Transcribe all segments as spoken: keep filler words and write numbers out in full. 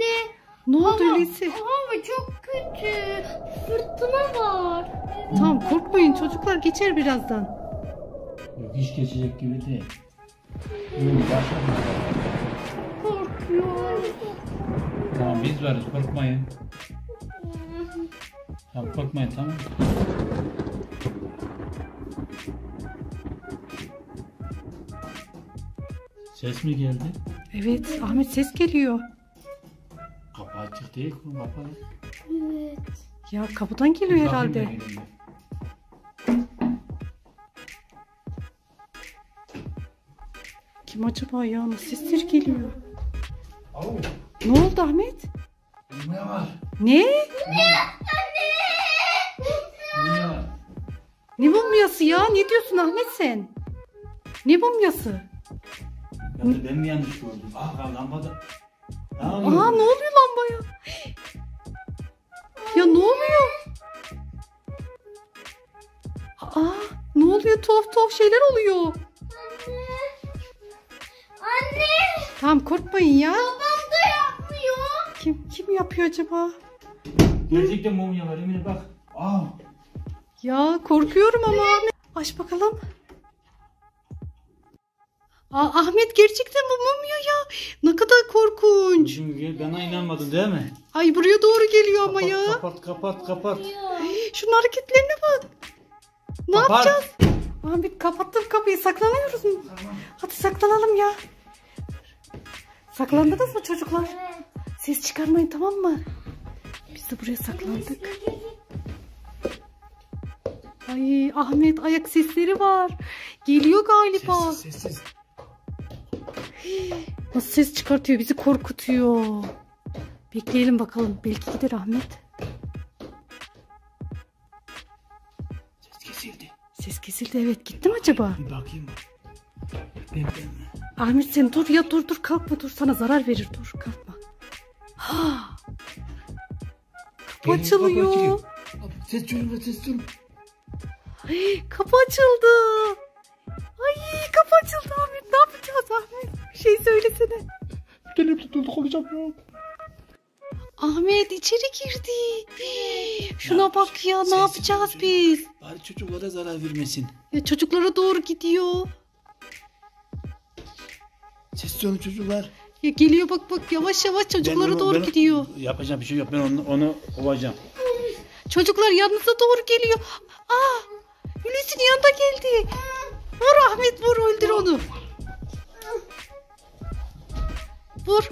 Anne. Ne oldu Hava, öyleyse? hava çok kötü. Fırtına var. Tamam korkmayın çocuklar, geçer birazdan. Yok, hiç geçecek gibi değil. Yürü başladı. Korkuyorum. Tamam biz varız, korkmayın. Tamam korkmayın, tamam. Ses mi geldi? Evet Ahmet, ses geliyor. Kapı açık değil mi? Kapalı. Evet. Ya kapıdan geliyor Bakayım da herhalde. gelin bir. Kim acaba ya? Nasıl sesler geliyor? Au, Ne oldu Ahmet? ne var? Ne? Ne var? Ne mumyası ya? Ne diyorsun Ahmet sen? Ne mumyası? Ya da ben mi yanlış gördüm? Ah lambada. Ne Aa, yapıyorsun? ne oluyor lambaya? Ya ne oluyor? Aa, ne oluyor? Tuhaf tuhaf şeyler oluyor. Anne. Anne. Tamam korkmayın ya. Babam da yapmıyor. Kim kim yapıyor acaba? Gerçekten mumya var Emine bak. Ah. Ya korkuyorum ama Ahmet. Aç bakalım. Aa, Ahmet gerçekten bu mumya ya. Ne kadar korkunç. Çünkü bana inanmadın değil mi? Ay buraya doğru geliyor ama Kapat, ya. kapat kapat kapat. Şunun hareketlerine bak. Ne Kapat. yapacağız? Ahmet kapattım kapıyı. Saklanıyoruz mu? Hadi saklanalım ya. Saklandınız mı çocuklar? Ses çıkarmayın, tamam mı? Biz de buraya saklandık. Ay Ahmet, ayak sesleri var. Geliyor galiba. Sessiz sessiz. Nasıl ses çıkartıyor, bizi korkutuyor. Bekleyelim bakalım, belki gider Ahmet. Ses kesildi. Ses kesildi, evet, gitti mi acaba? Bir bakayım. Ben, ben. Ahmet sen dur ya, dur dur, kalkma, dur, sana zarar verir, dur kalkma. Ha. Kapı açılıyor. Ses çocuklar, ses çocuklar. Ay, kapı açıldı. Ay kapı açıldı Ahmet, ne yapacağız Ahmet? Bir şey söylesene. Dilim tutuldu, konuşacağım ya. Ahmet içeri girdi. Hii, şuna bak ya, ne Ses yapacağız çocuk. biz? Bari çocuklara zarar vermesin. Ya çocuklara doğru gidiyor. Ses olun çocuklar. Ya geliyor bak bak, yavaş yavaş çocuklara Ben onu- doğru ben- gidiyor. Yapacağım bir şey yok, ben onu, onu kovacağım. Çocuklar yanınıza doğru geliyor. Aa, Hulusi'nin yanında geldi. Vur Ahmet, vur, öldür onu. Vur.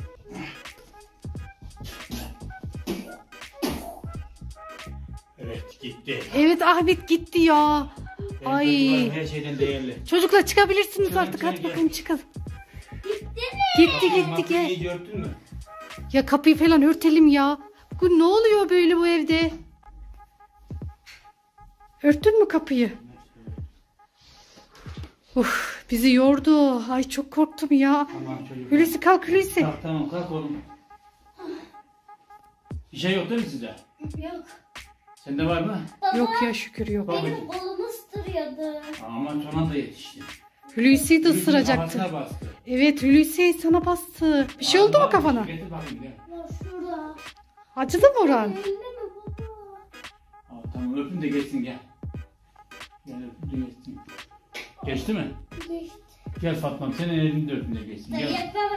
Evet gitti. Evet Ahmet gitti ya. Benim Ay. çocuklarım her şeyden değerli. Çocuklar çıkabilirsiniz Şöyle artık, hadi gel, bakın gel. çıkın. Gitti mi? Gitti gitti Kapıyı gel. iyice örttün mü? Ya kapıyı falan örtelim ya. Bu ne oluyor böyle bu evde? Örttün mü kapıyı? Uf, bizi yordu. Ay çok korktum ya. Tamam çocuklar. Hulusi kalk Hulusi. Kalk, tamam kalk oğlum. Bir şey yok değil mi sizde? Yok. Sende var mı? Baba Yok ya, şükür yok. Bak benim bakayım. kolumu ısırıyordu. Ama son anda yetişti. Hulusi'yi de Hulusi'nin ısıracaktı. kafasına bastı. Evet Hulusi sana bastı. Bir şey Al, oldu mu bak, kafana? Getir bakayım gel. Ya şurada. Acıdı mı oran? Elinde mi baba? Al, tamam öpün de geçsin gel. Gel öpün de geçsin. Geçti mi? Geçti. Gel Fatma'm senin elini de öpün de geçsin. Gel. Yapamam.